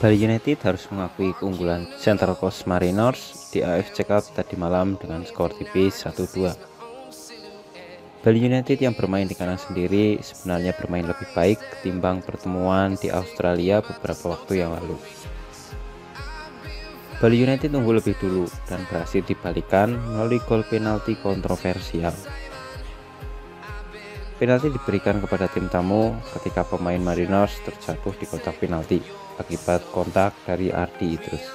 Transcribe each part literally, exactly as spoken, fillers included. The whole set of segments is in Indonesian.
Bali United harus mengakui keunggulan Central Coast Mariners di A F C Cup tadi malam dengan skor tipis satu dua. Bali United yang bermain di kandang sendiri sebenarnya bermain lebih baik ketimbang pertemuan di Australia beberapa waktu yang lalu. Bali United unggul lebih dulu dan berhasil dibalikan melalui gol penalti kontroversial. Penalti diberikan kepada tim tamu ketika pemain Mariners terjatuh di kotak penalti akibat kontak dari Ardi Idrus.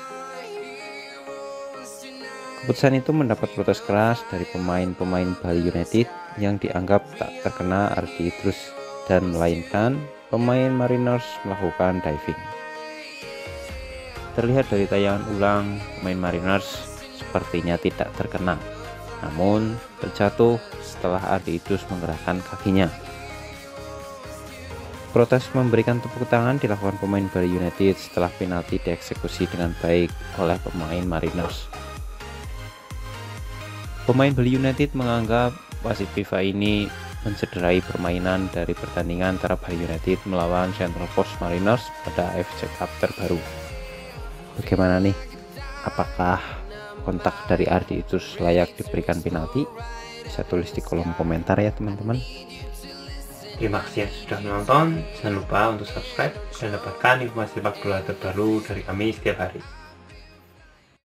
Keputusan itu mendapat protes keras dari pemain-pemain Bali United yang dianggap tak terkena Ardi Idrus dan melainkan pemain Mariners melakukan diving. Terlihat dari tayangan ulang, pemain Mariners sepertinya tidak terkena, namun terjatuh setelah Ardi Idrus menggerakkan kakinya. Protes memberikan tepuk tangan dilakukan pemain Bali United setelah penalti dieksekusi dengan baik oleh pemain Mariners. Pemain Bali United menganggap wasit FIFA ini mencederai permainan dari pertandingan antara Bali United melawan Central Coast Mariners pada A F C Cup terbaru. Bagaimana nih? Apakah kontak dari Ardi Idrus layak diberikan penalti? Bisa tulis di kolom komentar ya teman-teman. Terima kasih yang sudah menonton. Jangan lupa untuk subscribe dan dapatkan informasi sepak bola terbaru dari kami setiap hari.